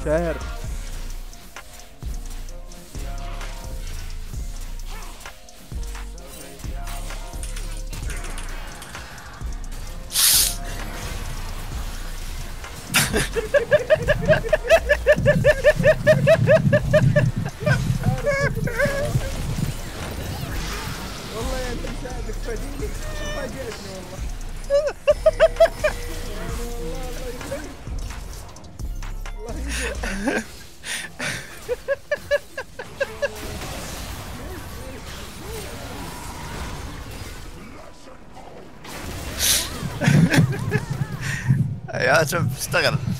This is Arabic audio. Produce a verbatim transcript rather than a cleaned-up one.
شهر. والله يا انت مساعدك فاديني فاجأتني والله. والله الله يجزيك. يا شوف اشتغل.